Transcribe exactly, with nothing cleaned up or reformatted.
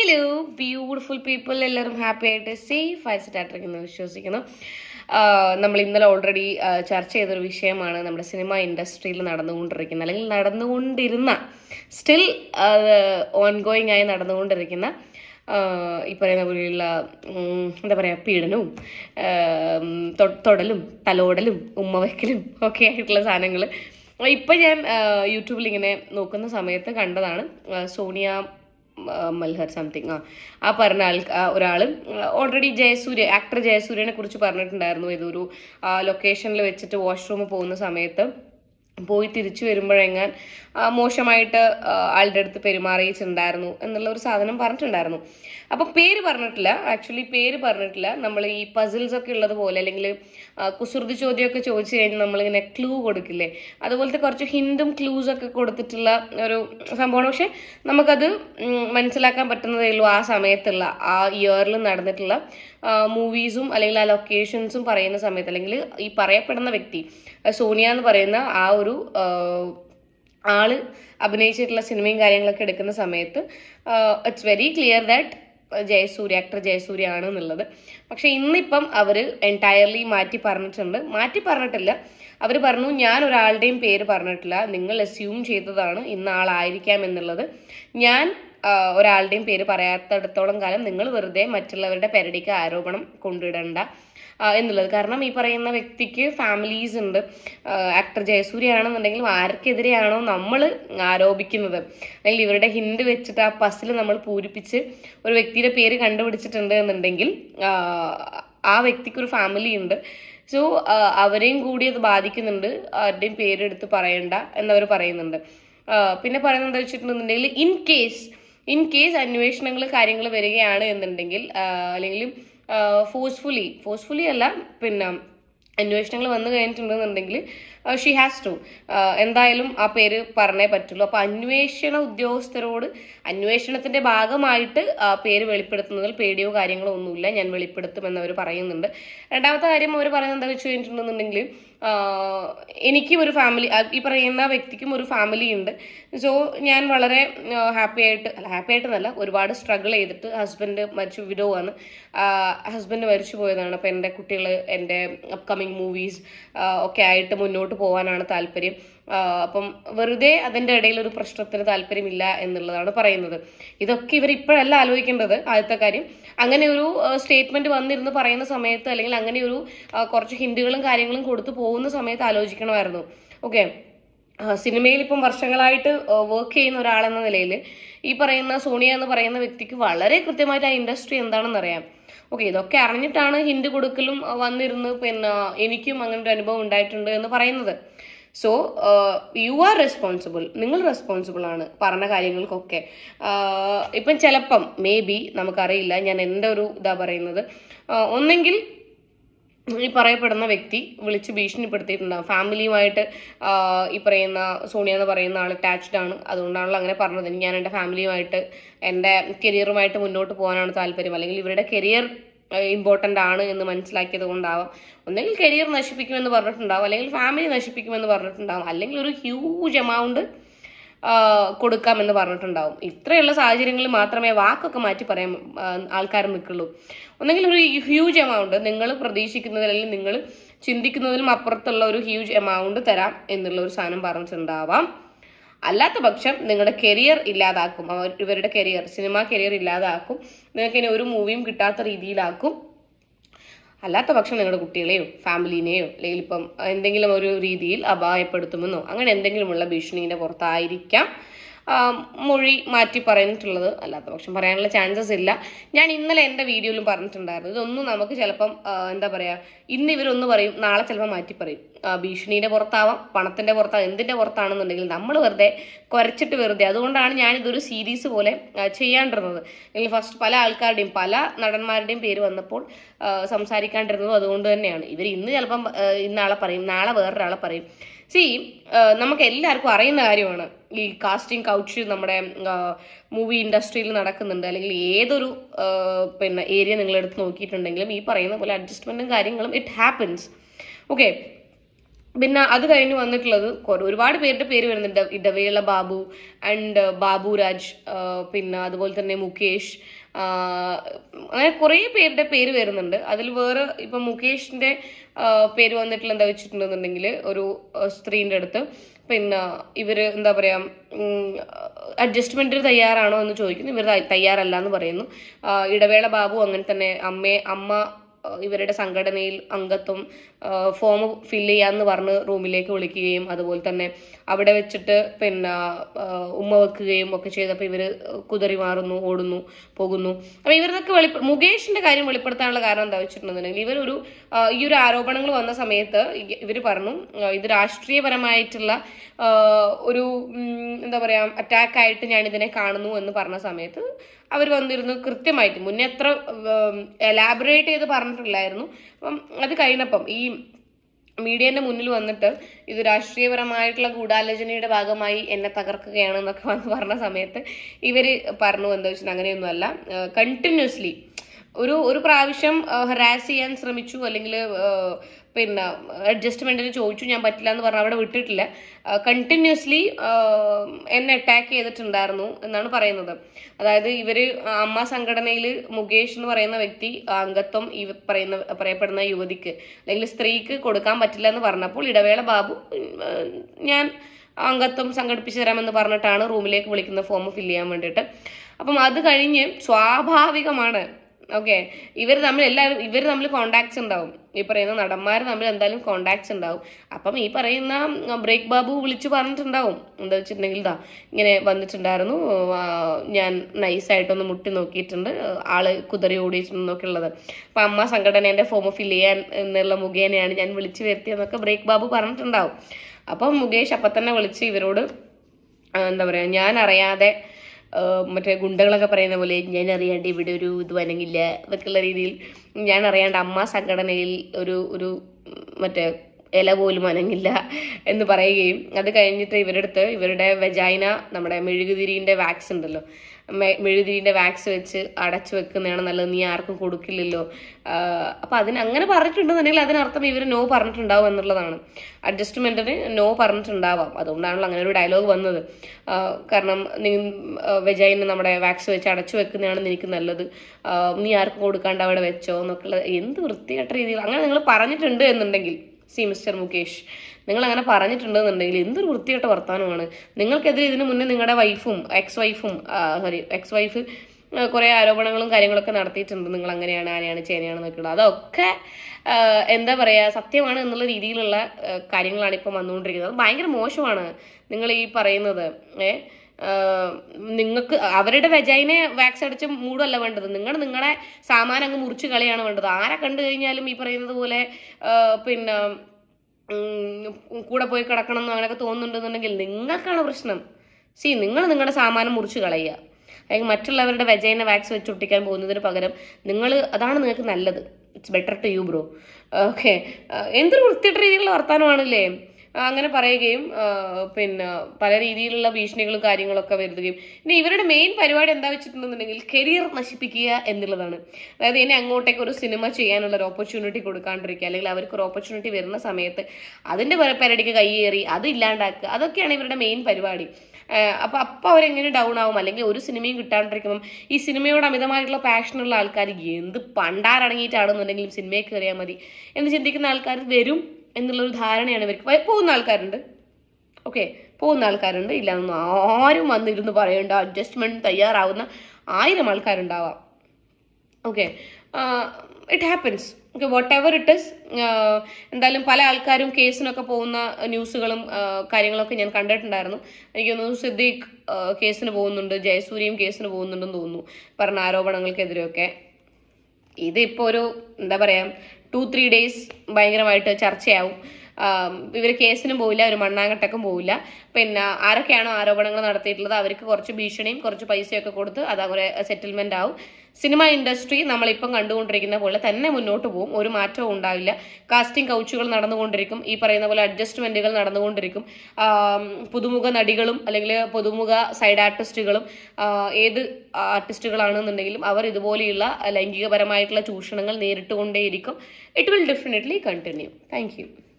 Hello beautiful people, എല്ലാവരും happy ആയിട്ട് safe ആയിട്ട് സെറ്റായിട്ടിരിക്കുന്നു വിശ്വസിക്കുന്നു. നമ്മൾ ഇന്നലെ ഓൾറെഡി ചർച്ച ചെയ്തൊരു വിഷയമാണ് നമ്മുടെ സിനിമ ഇൻഡസ്ട്രിയിൽ നടന്നുകൊണ്ടിരിക്കുന്ന അല്ലെങ്കിൽ നടന്നുകൊണ്ടിരുന്ന സ്റ്റിൽ ഓൺഗോയിങ് ആയി നടന്നുകൊണ്ടിരിക്കുന്ന ഈ പറയുന്ന പോലെയുള്ള എന്താ പറയുക പീഡനവും തൊടലും തലോടലും ഉമ്മവയ്ക്കലും ഒക്കെ ആയിട്ടുള്ള സാധനങ്ങൾ ഇപ്പം ഞാൻ യൂട്യൂബിൽ ഇങ്ങനെ നോക്കുന്ന സമയത്ത് കണ്ടതാണ്. സോണിയ മൽഹർ സംതിങ് ആ ആ പറഞ്ഞ ആൾ ഒരാൾ ഓൾറെഡി ജയസൂര്യ ആക്ടർ ജയസൂര്യനെ കുറിച്ച് പറഞ്ഞിട്ടുണ്ടായിരുന്നു. ഇതൊരു ലൊക്കേഷനിൽ വെച്ചിട്ട് വാഷ്റൂമിൽ പോകുന്ന സമയത്ത് പോയി തിരിച്ചു വരുമ്പോഴെങ്ങാൻ മോശമായിട്ട് ആളുടെ അടുത്ത് പെരുമാറിയിട്ടുണ്ടായിരുന്നു എന്നുള്ള ഒരു സാധനം പറഞ്ഞിട്ടുണ്ടായിരുന്നു. അപ്പം പേര് പറഞ്ഞിട്ടില്ല, ആക്ച്വലി പേര് പറഞ്ഞിട്ടില്ല. നമ്മൾ ഈ പസിൽസ് ഒക്കെ ഉള്ളത് പോലെ അല്ലെങ്കിൽ കുസൃതി ചോദ്യമൊക്കെ ചോദിച്ചു കഴിഞ്ഞാൽ നമ്മളിങ്ങനെ ക്ലൂ കൊടുക്കില്ലേ, അതുപോലത്തെ കുറച്ച് ഹിൻറ്റും ക്ലൂസ് ഒക്കെ കൊടുത്തിട്ടുള്ള ഒരു സംഭവമാണ്. പക്ഷെ നമുക്കത് മനസ്സിലാക്കാൻ പറ്റുന്നതേ ഉള്ളൂ ആ സമയത്തുള്ള ആ ഇയറിൽ നടന്നിട്ടുള്ള മൂവീസും അല്ലെങ്കിൽ ആ ലൊക്കേഷൻസും പറയുന്ന സമയത്ത്, അല്ലെങ്കിൽ ഈ പറയപ്പെടുന്ന വ്യക്തി സോണിയ എന്ന് പറയുന്ന ആ ഒരു ആള് അഭിനയിച്ചിട്ടുള്ള സിനിമയും കാര്യങ്ങളൊക്കെ എടുക്കുന്ന സമയത്ത് it's very clear that Jayasurya actor Jayasurya ആണ് എന്നുള്ളത്. പക്ഷെ ഇന്നിപ്പം അവർ എൻറ്റയർലി മാറ്റി പറഞ്ഞിട്ടുണ്ട്. മാറ്റി പറഞ്ഞിട്ടില്ല, അവർ പറഞ്ഞു ഞാൻ ഒരാളുടെയും പേര് പറഞ്ഞിട്ടില്ല, നിങ്ങൾ അസ്യൂം ചെയ്തതാണ് ഇന്ന ആളായിരിക്കാം എന്നുള്ളത്. ഞാൻ ഒരാളുടെയും പേര് പറയാത്തടത്തോളം കാലം നിങ്ങൾ വെറുതെ മറ്റുള്ളവരുടെ പെരടിക്ക് ആരോപണം കൊണ്ടിടണ്ട എന്നുള്ളത്. കാരണം ഈ പറയുന്ന വ്യക്തിക്ക് ഫാമിലീസ് ഉണ്ട്. ആക്ടർ ജയസൂര്യ ആണെന്നുണ്ടെങ്കിലും ആർക്കെതിരെയാണോ നമ്മൾ ആരോപിക്കുന്നത് അല്ലെങ്കിൽ ഇവരുടെ ഹിന്റ് വെച്ചിട്ട് ആ പസിൽ നമ്മൾ പൂരിപ്പിച്ച് ഒരു വ്യക്തിയുടെ പേര് കണ്ടുപിടിച്ചിട്ടുണ്ട് എന്നുണ്ടെങ്കിൽ ആ വ്യക്തിക്ക് ഒരു ഫാമിലി ഉണ്ട്. സോ അവരെയും കൂടി അത് ബാധിക്കുന്നുണ്ട്, ആരുടെയും പേരെടുത്ത് പറയണ്ട എന്നവർ പറയുന്നുണ്ട്. പിന്നെ പറയുന്നത് എന്താ വെച്ചിട്ടുണ്ടെന്നുണ്ടെങ്കിൽ ഇൻ കേസ് ഇൻ കേസ് അന്വേഷണങ്ങൾ കാര്യങ്ങൾ വരികയാണ് എന്നുണ്ടെങ്കിൽ അല്ലെങ്കിൽ ഫോഴ്സ്ഫുള്ളി ഫോഴ്സ്ഫുള്ളി അല്ല പിന്നെ അന്വേഷണങ്ങൾ വന്നു കഴിഞ്ഞിട്ടുണ്ടെന്നുണ്ടെങ്കിൽ ഷീ ഹാസ് ടു എന്തായാലും ആ പേര് പറഞ്ഞേ പറ്റുള്ളൂ. അപ്പൊ അന്വേഷണ ഉദ്യോഗസ്ഥരോട് അന്വേഷണത്തിന്റെ ഭാഗമായിട്ട് പേര് വെളിപ്പെടുത്തുന്നതിൽ പേടിയോ കാര്യങ്ങളോ ഒന്നുമില്ല, ഞാൻ വെളിപ്പെടുത്തുമെന്ന് അവർ പറയുന്നുണ്ട്. രണ്ടാമത്തെ കാര്യം അവർ പറയുന്നത് എന്താ വെച്ച് കഴിഞ്ഞിട്ടുണ്ടെന്നുണ്ടെങ്കിൽ എനിക്കും ഒരു ഫാമിലി, ഈ പറയുന്ന വ്യക്തിക്കും ഒരു ഫാമിലി ഉണ്ട്. സോ ഞാൻ വളരെ ഹാപ്പി ആയിട്ട് അല്ല ഹാപ്പി ആയിട്ടെന്നല്ല ഒരുപാട് സ്ട്രഗിൾ ചെയ്തിട്ട് ഹസ്ബൻഡ് മരിച്ചു, വിഡോ ആണ്, ഹസ്ബൻഡ് മരിച്ചു പോയതാണ്. അപ്പം എൻ്റെ കുട്ടികൾ എൻ്റെ അപ്കമിങ് മൂവീസ് ഒക്കെ ആയിട്ട് മുന്നോട്ട് പോകാനാണ് താല്പര്യം. അപ്പം വെറുതെ അതിൻ്റെ ഇടയിൽ ഒരു പ്രശ്നത്തിന് താല്പര്യമില്ല എന്നുള്ളതാണ് പറയുന്നത്. ഇതൊക്കെ ഇവർ ഇപ്പോഴല്ല ആലോചിക്കേണ്ടത്. ആദ്യത്തെ കാര്യം, അങ്ങനെ ഒരു സ്റ്റേറ്റ്മെന്റ് വന്നിരുന്ന് പറയുന്ന സമയത്ത് അല്ലെങ്കിൽ അങ്ങനെ ഒരു കുറച്ച് ഹിന്റുകളും കാര്യങ്ങളും കൊടുത്തു പോകുന്ന സമയത്ത് ആലോചിക്കണമായിരുന്നു. ഓക്കെ, സിനിമയിൽ ഇപ്പം വർഷങ്ങളായിട്ട് വർക്ക് ചെയ്യുന്ന ഒരാളെന്ന നിലയിൽ ഈ പറയുന്ന സോണിയ എന്ന് പറയുന്ന വ്യക്തിക്ക് വളരെ കൃത്യമായിട്ട് ആ ഇൻഡസ്ട്രി എന്താണെന്ന് അറിയാം. ഓക്കെ, ഇതൊക്കെ അറിഞ്ഞിട്ടാണ് ഹിന്റ് കൊടുക്കലും വന്നിരുന്ന് പിന്നെ എനിക്കും അങ്ങനെ ഒരു അനുഭവം ഉണ്ടായിട്ടുണ്ട് എന്ന് പറയുന്നത്. സോ യു ആർ റെസ്പോൺസിബിൾ, നിങ്ങൾ റെസ്പോൺസിബിൾ ആണ് പറഞ്ഞ കാര്യങ്ങൾക്കൊക്കെ. ഇപ്പം ചിലപ്പം മേ ബി നമുക്കറിയില്ല, ഞാൻ എൻ്റെ ഒരു ഇതാ പറയുന്നത്, ഒന്നെങ്കിൽ ഈ പറയപ്പെടുന്ന വ്യക്തി വിളിച്ച് ഭീഷണിപ്പെടുത്തിയിട്ടുണ്ടാകും. ഫാമിലിയുമായിട്ട് ഈ പറയുന്ന സോണിയ എന്ന് പറയുന്ന ആൾ അറ്റാച്ച്ഡ് ആണ്, അതുകൊണ്ടാണല്ലോ അങ്ങനെ പറഞ്ഞത്. ഞാൻ എൻ്റെ ഫാമിലിയുമായിട്ട് എൻ്റെ കരിയറുമായിട്ട് മുന്നോട്ട് പോകാനാണ് താല്പര്യം, അല്ലെങ്കിൽ ഇവരുടെ കരിയർ ഇമ്പോർട്ടൻ്റ് ആണ് എന്ന് മനസ്സിലാക്കിയത് കൊണ്ടാവാം. ഒന്നെങ്കിൽ കരിയർ നശിപ്പിക്കുമെന്ന് പറഞ്ഞിട്ടുണ്ടാവും, അല്ലെങ്കിൽ ഫാമിലി നശിപ്പിക്കുമെന്ന് പറഞ്ഞിട്ടുണ്ടാവും, അല്ലെങ്കിൽ ഒരു ഹ്യൂജ് എമൗണ്ട് കൊടുക്കാമെന്ന് പറഞ്ഞിട്ടുണ്ടാവും. ഇത്രയുള്ള സാഹചര്യങ്ങളിൽ മാത്രമേ വാക്കൊക്കെ മാറ്റി പറയാൻ ആൾക്കാർ നിൽക്കുള്ളൂ. ഒന്നെങ്കിൽ ഒരു ഹ്യൂജ് എമൗണ്ട് നിങ്ങൾ പ്രതീക്ഷിക്കുന്നതിൽ അല്ലെങ്കിൽ നിങ്ങൾ ചിന്തിക്കുന്നതിലും അപ്പുറത്തുള്ള ഒരു ഹ്യൂജ് എമൗണ്ട് തരാം എന്നുള്ള ഒരു സാധനം പറഞ്ഞിട്ടുണ്ടാവാം. അല്ലാത്ത പക്ഷം നിങ്ങളുടെ കരിയർ ഇല്ലാതാക്കും, ഇവരുടെ കരിയർ സിനിമ കരിയർ ഇല്ലാതാക്കും, നിങ്ങൾക്ക് ഇനി ഒരു മൂവിയും കിട്ടാത്ത രീതിയിലാക്കും. അല്ലാത്ത പക്ഷം നിങ്ങളുടെ കുട്ടികളെയോ ഫാമിലിനെയോ അല്ലെങ്കിൽ ഇപ്പം എന്തെങ്കിലും ഒരു രീതിയിൽ അപായപ്പെടുത്തുമെന്നോ അങ്ങനെ എന്തെങ്കിലുമുള്ള ഭീഷണീൻ്റെ പുറത്തായിരിക്കാം മൊഴി മാറ്റി പറഞ്ഞിട്ടുള്ളത്. അല്ലാത്ത പക്ഷം പറയാനുള്ള ചാൻസസ് ഇല്ല. ഞാൻ ഇന്നലെ എൻ്റെ വീഡിയോയിലും പറഞ്ഞിട്ടുണ്ടായിരുന്നു, ഇതൊന്നും നമുക്ക് ചിലപ്പം എന്താ പറയുക, ഇന്ന് ഇവരൊന്ന് പറയും, നാളെ ചിലപ്പോൾ മാറ്റി പറയും. ഭീഷണീൻ്റെ പുറത്താവാം, പണത്തിൻ്റെ പുറത്താവാം, എന്തിൻ്റെ പുറത്താണെന്നുണ്ടെങ്കിൽ നമ്മൾ വെറുതെ കുരച്ചിട്ട് വെറുതെ. അതുകൊണ്ടാണ് ഞാനിതൊരു സീരീസ് പോലെ ചെയ്യാണ്ടിരുന്നത്. അല്ലെങ്കിൽ ഫസ്റ്റ് പല ആൾക്കാരുടെയും പല നടന്മാരുടെയും പേര് വന്നപ്പോൾ സംസാരിക്കാണ്ടിരുന്നതും അതുകൊണ്ട് തന്നെയാണ്. ഇവർ ഇന്ന് ചിലപ്പം ഇന്നാളെ പറയും, നാളെ വേറൊരാളെ പറയും. സി നമുക്ക് എല്ലാവർക്കും അറിയുന്ന കാര്യമാണ് ഈ കാസ്റ്റിംഗ് കൗച്ച് നമ്മുടെ മൂവി ഇൻഡസ്ട്രിയിൽ നടക്കുന്നുണ്ട്. അല്ലെങ്കിൽ ഏതൊരു പിന്നെ ഏരിയ നിങ്ങളെടുത്ത് നോക്കിയിട്ടുണ്ടെങ്കിലും ഈ പറയുന്ന പോലെ അഡ്ജസ്റ്റ്മെന്റും കാര്യങ്ങളും ഇറ്റ് ഹാപ്പൻസ്. ഓക്കെ, പിന്നെ അത് കഴിഞ്ഞ് വന്നിട്ടുള്ളത് ഒരുപാട് പേരുടെ പേര് വരുന്നുണ്ട്. ഇടവേള ബാബു ആൻഡ് ബാബുരാജ്, പിന്നെ അതുപോലെ തന്നെ മുകേഷ്, അങ്ങനെ കുറേ പേരുടെ പേര് വരുന്നുണ്ട്. അതിൽ വേറെ ഇപ്പൊ മുകേഷിന്റെ പേര് വന്നിട്ടുള്ള എന്താ വെച്ചിട്ടുണ്ടെന്നുണ്ടെങ്കിൽ ഒരു സ്ത്രീന്റെ അടുത്ത് പിന്നെ ഇവര് എന്താ പറയാ അഡ്ജസ്റ്റ്മെന്റിന് തയ്യാറാണോ എന്ന് ചോദിക്കുന്നു. ഇവർ തയ്യാറല്ല എന്ന് പറയുന്നു. ഇടവേള ബാബു അങ്ങനെ തന്നെ അമ്മേ അമ്മ ഇവരുടെ സംഘടനയിൽ അംഗത്വം ഫോം ഫില്ല് ചെയ്യാന്ന് പറഞ്ഞ് റൂമിലേക്ക് വിളിക്കുകയും അതുപോലെ തന്നെ അവിടെ വെച്ചിട്ട് പിന്നെ ഉമ്മ വെക്കുകയും ഒക്കെ ചെയ്തപ്പോൾ ഇവര് കുതറി മാറുന്നു, ഓടുന്നു, പോകുന്നു. അപ്പൊ ഇവരൊക്കെ വെളി മുകേഷിന്റെ കാര്യം വെളിപ്പെടുത്താനുള്ള കാരണം എന്താ വെച്ചിട്ടുണ്ടെന്നുണ്ടെങ്കിൽ ഇവരൊരു ഈ ഒരു ആരോപണങ്ങൾ വന്ന സമയത്ത് ഇവര് പറഞ്ഞു ഇത് രാഷ്ട്രീയപരമായിട്ടുള്ള ഒരു എന്താ പറയാ അറ്റാക്ക് ആയിട്ട് ഞാൻ ഇതിനെ കാണുന്നു എന്ന് പറഞ്ഞ സമയത്ത് അവർ വന്നിരുന്നു കൃത്യമായിട്ട് മുന്നേ അത്ര എലാബറേറ്റ് ചെയ്ത് പറഞ്ഞിട്ടില്ലായിരുന്നു. അപ്പം അത് കഴിഞ്ഞപ്പം ഈ മീഡിയന്റെ മുന്നിൽ വന്നിട്ട് ഇത് രാഷ്ട്രീയപരമായിട്ടുള്ള ഗൂഢാലോചനയുടെ ഭാഗമായി എന്നെ തകർക്കുകയാണ് എന്നൊക്കെ വന്ന് പറഞ്ഞ സമയത്ത് ഇവര് പറഞ്ഞു എന്താ വെച്ചാൽ അങ്ങനെയൊന്നുമല്ല, കണ്ടിന്യൂസ്ലി ഒരു ഒരു പ്രാവശ്യം ഹറാസ് ചെയ്യാൻ ശ്രമിച്ചു അല്ലെങ്കിൽ പിന്നെ അഡ്ജസ്റ്റ്മെന്റിന് ചോദിച്ചു, ഞാൻ പറ്റില്ല എന്ന് പറഞ്ഞാൽ അവിടെ വിട്ടിട്ടില്ല, കണ്ടിന്യൂസ്ലി എന്നെ അറ്റാക്ക് ചെയ്തിട്ടുണ്ടായിരുന്നു എന്നാണ് പറയുന്നത്. അതായത് ഇവര് അമ്മ സംഘടനയിൽ മുകേഷ് എന്ന് പറയുന്ന വ്യക്തി അംഗത്വം ഈ പറയുന്ന പറയപ്പെടുന്ന യുവതിക്ക് അല്ലെങ്കിൽ സ്ത്രീക്ക് കൊടുക്കാൻ പറ്റില്ല എന്ന് പറഞ്ഞപ്പോൾ ഇടവേള ബാബു ഞാൻ അംഗത്വം സംഘടിപ്പിച്ചു തരാമെന്ന് പറഞ്ഞിട്ടാണ് റൂമിലേക്ക് വിളിക്കുന്ന ഫോം ഫില്ല് ചെയ്യാൻ വേണ്ടിയിട്ട്. അപ്പം അത് കഴിഞ്ഞ് സ്വാഭാവികമാണ് ഓക്കെ ഇവർ തമ്മിൽ എല്ലാവരും ഇവർ തമ്മിൽ കോണ്ടാക്ട്സ് ഉണ്ടാവും. ഈ പറയുന്ന നടന്മാർ തമ്മിൽ എന്തായാലും കോണ്ടാക്ട്സ് ഉണ്ടാവും. അപ്പം ഈ പറയുന്ന ബ്രേക്ക് ബാബു വിളിച്ചു പറഞ്ഞിട്ടുണ്ടാവും എന്താ വെച്ചിട്ടുണ്ടെങ്കിൽ ഇതാ ഇങ്ങനെ വന്നിട്ടുണ്ടായിരുന്നു, ഞാൻ നൈസായിട്ടൊന്ന് മുട്ടി നോക്കിയിട്ടുണ്ട്, ആള് കുതിരി ഓടിയിട്ടുണ്ടെന്നൊക്കെ ഉള്ളത്. അപ്പൊ അമ്മ സംഘടനേന്റെ ഫോം ഫില്ല് ചെയ്യാൻ എന്നുള്ള മുഖേനയാണ് ഞാൻ വിളിച്ചു വരുത്തിയെന്നൊക്കെ ബ്രേക്ക് ബാബു പറഞ്ഞിട്ടുണ്ടാവും. അപ്പം മുകേഷ് അപ്പൊ തന്നെ വിളിച്ച് ഇവരോട് എന്താ പറയാ ഞാൻ അറിയാതെ മറ്റേ ഗുണ്ടകളൊക്കെ പറയുന്ന പോലെ ഞാൻ അറിയാണ്ട് ഇവിടെ ഒരു ഇത് വനങ്ങില്ല എന്നൊക്കെയുള്ള രീതിയിൽ ഞാൻ അറിയാണ്ട് അമ്മ സംഘടനയിൽ ഒരു ഒരു മറ്റേ ഇല പോലും അനങ്ങില്ല എന്ന് പറയുകയും അത് കഴിഞ്ഞിട്ട് ഇവരുടെ അടുത്ത് ഇവരുടെ വെജൈന നമ്മുടെ മെഴുകുതിരിന്റെ വാക്സ് ഉണ്ടല്ലോ, മെഴുകുതിരിന്റെ വാക്സ് വെച്ച് അടച്ചു വെക്കുന്നതാണ് നല്ലത്, നീ ആർക്കും കൊടുക്കില്ലല്ലോ. അപ്പൊ അതിന് അങ്ങനെ പറഞ്ഞിട്ടുണ്ടെന്നുണ്ടെങ്കിൽ അതിനർത്ഥം ഇവർ നോ പറഞ്ഞിട്ടുണ്ടാവും എന്നുള്ളതാണ്. അഡ്ജസ്റ്റ്മെന്റിന് നോ പറഞ്ഞിട്ടുണ്ടാവാം, അതുകൊണ്ടാണല്ലോ അങ്ങനെ ഒരു ഡയലോഗ് വന്നത്. കാരണം നീ വെജൈന നമ്മുടെ വാക്സ് വെച്ച് അടച്ചു വെക്കുന്നതാണ് നിനക്ക് നല്ലത്, നീ ആർക്കും കൊടുക്കാണ്ട് അവിടെ വെച്ചോ എന്നൊക്കെയുള്ള എന്ത് വൃത്തികെട്ട രീതിയിൽ അങ്ങനെ നിങ്ങൾ പറഞ്ഞിട്ടുണ്ട് എന്നുണ്ടെങ്കിൽ സി മിസ്റ്റർ മുകേഷ് നിങ്ങൾ അങ്ങനെ പറഞ്ഞിട്ടുണ്ടെന്നുണ്ടെങ്കിൽ എന്തൊരു വൃത്തികെട്ട വർത്താനമാണ്. നിങ്ങൾക്കെതിരെ ഇതിനു മുന്നേ നിങ്ങളുടെ വൈഫും എക്സ് വൈഫും സോറി എക്സ് വൈഫ് കുറെ ആരോപണങ്ങളും കാര്യങ്ങളൊക്കെ നടത്തിയിട്ടുണ്ട്, നിങ്ങൾ അങ്ങനെയാണ് ആനയാണ് ചേനയാണെന്നൊക്കെയുള്ളത്. അതൊക്കെ എന്താ പറയാ സത്യമാണ് എന്നുള്ള രീതിയിലുള്ള കാര്യങ്ങളാണ് ഇപ്പം വന്നുകൊണ്ടിരിക്കുന്നത്. അത് ഭയങ്കര മോശമാണ് നിങ്ങൾ ഈ പറയുന്നത്. ഏഹ് നിങ്ങൾക്ക് അവരുടെ വെജൈനെ വാക്സ് അടിച്ച് മൂടല്ല വേണ്ടത്, നിങ്ങൾ നിങ്ങളുടെ സാമാനം അങ്ങ് മുറിച്ച് കളിയാണ് വേണ്ടത്. ആരെ കണ്ടു കഴിഞ്ഞാലും ഈ പറയുന്നത് പോലെ പിന്നെ കൂടെ പോയി കിടക്കണം എന്ന് അങ്ങനെയൊക്കെ തോന്നുന്നുണ്ടെന്നുണ്ടെങ്കിൽ നിങ്ങൾക്കാണ് പ്രശ്നം. സി നിങ്ങൾ നിങ്ങളുടെ സാമാനം മുറിച്ച് കളയുക, അല്ലെങ്കിൽ മറ്റുള്ളവരുടെ വെജൈന വാക്സ് വെച്ച് ഒട്ടിക്കാൻ പോകുന്നതിന് പകരം നിങ്ങൾ അതാണ് നിങ്ങൾക്ക് നല്ലത്. It's better to you bro. Okay എന്തൊരു വൃത്തിയിട്ട രീതിയിലുള്ള വർത്താനമാണല്ലേ അങ്ങനെ പറയുകയും പിന്നെ പല രീതിയിലുള്ള ഭീഷണികളും കാര്യങ്ങളൊക്കെ വരുത്തുകയും. പിന്നെ ഇവരുടെ മെയിൻ പരിപാടി എന്താ വെച്ചിട്ടുണ്ടെന്നുണ്ടെങ്കിൽ കരിയർ നശിപ്പിക്കുക എന്നുള്ളതാണ്. അതായത് ഇനി അങ്ങോട്ടേക്ക് ഒരു സിനിമ ചെയ്യാനുള്ള ഒരു ഓപ്പർച്യൂണിറ്റി കൊടുക്കാണ്ടിരിക്കുക, അല്ലെങ്കിൽ അവർക്ക് ഒരു ഓപ്പർച്യൂണിറ്റി വരുന്ന സമയത്ത് അതിന്റെ പരിപാടിക്ക് കയ്യേറി അത് ഇല്ലാണ്ടാക്കുക, അതൊക്കെയാണ് ഇവരുടെ മെയിൻ പരിപാടി. അപ്പൊ അപ്പൊ അവരെങ്ങനെ ഡൗൺ ആവും, അല്ലെങ്കിൽ ഒരു സിനിമയും കിട്ടാണ്ടിരിക്കുമ്പം ഈ സിനിമയോട് അമിതമായിട്ടുള്ള പാഷനുള്ള ആൾക്കാർ എന്ത് പണ്ടാരടങ്ങിയിട്ടാണെന്നുണ്ടെങ്കിലും സിനിമയിൽ കയറിയാൽ മതി എന്ന് ചിന്തിക്കുന്ന ആൾക്കാർ വരും എന്നുള്ളൊരു ധാരണയാണ് ഇവർക്ക്. പോകുന്ന ആൾക്കാരുണ്ട്, ഓക്കെ പോകുന്ന ആൾക്കാരുണ്ട്, ഇല്ലാന്ന് ആരും വന്നിരുന്ന് പറയേണ്ട, അഡ്ജസ്റ്റ്മെന്റ് തയ്യാറാവുന്ന ആയിരം ആൾക്കാരുണ്ടാവാം. Okay it happens. Okay whatever it is. എന്തായാലും പല ആൾക്കാരും കേസിനൊക്കെ പോകുന്ന ന്യൂസുകളും കാര്യങ്ങളൊക്കെ ഞാൻ കണ്ടിട്ടുണ്ടായിരുന്നു. എനിക്ക് തോന്നുന്നു സിദ്ദീഖ് കേസിന് പോകുന്നുണ്ട്, ജയസൂര്യയും കേസിന് പോകുന്നുണ്ടെന്ന് തോന്നുന്നു പറഞ്ഞ ആരോപണങ്ങൾക്കെതിരെയൊക്കെ. ഇതിപ്പോൾ ഒരു എന്താ പറയാ ടു ത്രീ ഡേയ്സ് ഭയങ്കരമായിട്ട് ചർച്ചയാവും. ഇവർ കേസിനും പോവില്ല, ഒരു മണ്ണാങ്കട്ടക്കും പോവില്ല. പിന്നെ ആരൊക്കെയാണോ ആരോപണങ്ങൾ നടത്തിയിട്ടുള്ളത് അവർക്ക് കുറച്ച് ഭീഷണിയും കുറച്ച് പൈസയൊക്കെ കൊടുത്ത് അത് അവരെ സെറ്റിൽമെന്റ് ആവും. സിനിമ ഇൻഡസ്ട്രി നമ്മളിപ്പം കണ്ടുകൊണ്ടിരിക്കുന്ന പോലെ തന്നെ മുന്നോട്ട് പോകും, ഒരു മാറ്റവും ഉണ്ടാവില്ല. കാസ്റ്റിംഗ് കൗച്ചുകൾ നടന്നുകൊണ്ടിരിക്കും, ഈ പറയുന്ന പോലെ അഡ്ജസ്റ്റ്മെന്റുകൾ നടന്നുകൊണ്ടിരിക്കും. പുതുമുഖ നടികളും അല്ലെങ്കിൽ പുതുമുഖ സൈഡ് ആർട്ടിസ്റ്റുകളും ഏത് ആർട്ടിസ്റ്റുകളാണെന്നുണ്ടെങ്കിലും അവർ ഇതുപോലെയുള്ള ലൈംഗികപരമായിട്ടുള്ള ചൂഷണങ്ങൾ നേരിട്ടുകൊണ്ടേയിരിക്കും. It will definitely continue. Thank U.